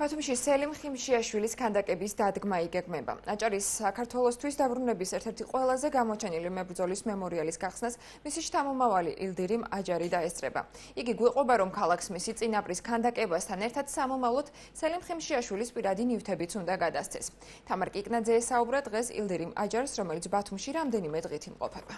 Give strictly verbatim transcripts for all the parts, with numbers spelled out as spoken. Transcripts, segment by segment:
ბათუმში სელიმ ხიმშიაშვილის ქანდაკების დადგმა იგეგმება. აჭარის საქართველოსთვის დაბრუნების ერთ-ერთი ყველაზე გამოჩენილი მებრძოლის მემორიალის გახსნას მისი შთამომავალი ილდირიმ აჯარი დაესწრება. იგი გვიყვება, რომ ქალაქს მისი წინაპრის ქანდაკებასთან ერთად სამომავლოდ სელიმ ხიმშიაშვილის პირადი ნივთებიც უნდა გადასცეს. თამარ კიკნაძე ესაუბრა დღეს ილდირიმ აჯარს, რომელიც ბათუმში რამდენიმე დღით იმყოფება.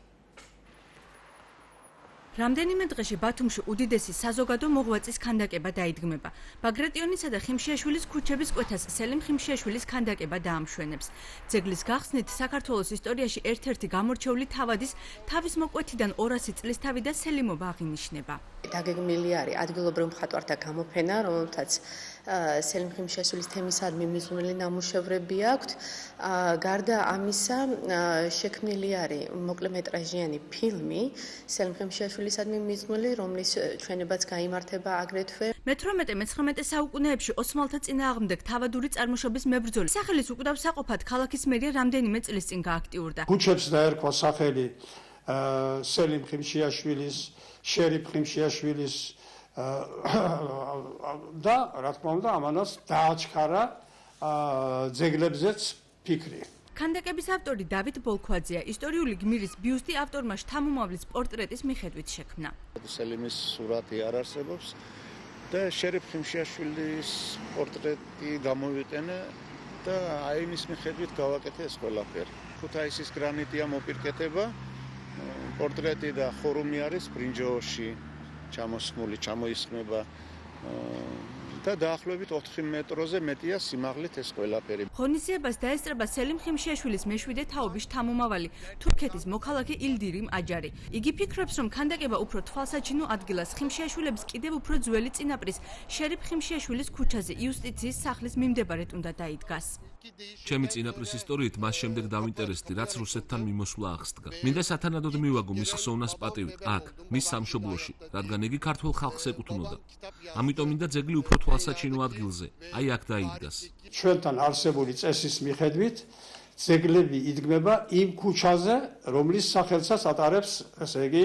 რამდენიმე დღეში ბათუმში უდიდესი საზოგადო მოღვაწის ქანდაკება დაიდგმება. ბაგრატიონისა და ხიმშიაშვილის ქუჩების კვეთას სელიმ ხიმშიაშვილის ქანდაკება დაამშვენებს. ძეგლის გახსნით საქართველოს ისტორიაში ერთ-ერთი გამორჩეული თავადის თავის მოკვეთიდან ორასი წლის თავი და სელიმობა აღინიშნება. დაგეგმილი არის ადგილობრივ მხატვართა გამოფენა, რომელთაც სელიმ ხიმშიაშვილის თემისადმი მიზნული ნამუშევრები აქვთ. გარდა ამისა, შექმნილი არის მოკლემეტრაჟიანი ფილმი სელიმ ხიმშიაშვილისადმი მიზნული, რომლის ჩვენებაც გაიმართება აგრეთვე. მეთვრამეტე მეცხრამეტე საუკუნეებში ოსმალთა წინააღმდეგ თავადური წარმოშობის მებრძოლი სახელის უკვდავსაყოფად ქალაქის მერია რამდენიმე წლის წინ გააქტიურდა. ქუჩებს დაერქვა სახელი სელიმ ხიმშიაშვილის, შერიფ ხიმშიაშვილის და რა თქმა უნდა ამანაც დააჩქარა ძეგლებზეც ფიქრი. ქანდაკების ავტორი დავით ბოლქვაძეა. ისტორიული გმირის ბიუსტი ავტორმა შთამომავლის პორტრეტის მიხედვით შექმნა. სელიმის სურათი არ არსებობს და შერიფ ხიმშიაშვილის პორტრეტი გამოვიყენე და აი მის მიხედვით გავაკეთე ეს ყველაფერი. ქუთაისის გრანიტია მოპირკეთება, პორტრეტი და ხორუმი არის ბრინჯაოში ჩამოსხმული, ჩამოისხმება და დაახლოებით ოთხი მეტროზე მეტია სიმაღლით ეს ყველაფერი. ღონისძიებას დაესწრება სელიმ ხიმშიაშვილის მეშვიდე თაობის შთამომავალი, თურქეთის მოქალაქე ილდირიმ აჯარი. იგი ფიქრობს, რომ ქანდაკება უფრო თვალსაჩინო ადგილას ხიმშიაშვილების კიდევ უფრო ძველი წინაპრის შერიფ ხიმშიაშვილის ქუჩაზე იუსტიციის სახლის მიმდებარედ უნდა დაიდგას. ჩემი წინაპრის ისტორიით მას შემდეგ დავინტერესდი, რაც რუსეთთან მიმოსვლა აღსდგა. მინდა სათანადოდ მივაგო მის ხსოვნას პატივი აქ, მის სამშობლოში, რადგან იგი ქართულ ხალხს ეკუთვნოდა. ამიტომ მინდა ძეგლი უფრო თვალსაჩინო ადგილზე, აი აქ დაიდგას. ჩვენთან არსებული წესის მიხედვით ძეგლები იდგმება იმ ქუჩაზე, რომლის სახელსაც ატარებს, ესე იგი,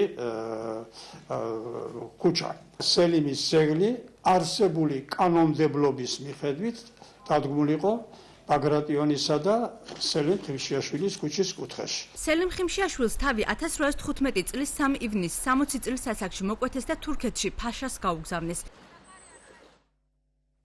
ქუჩა. სელიმის ძეგლი არსებული კანონმდებლობის მიხედვით დადგმული იყო ბაგრატიონისა და სელიმ ხიმშიაშვილის ქუჩის კუთხეში. სელიმ ხიმშიაშვილს თავი ათას რვაას თხუთმეტი წლის სამი ივნისს სამოცი წლის ასაკში მოკვეთეს და თურქეთში ფაშას გაუგზავნეს.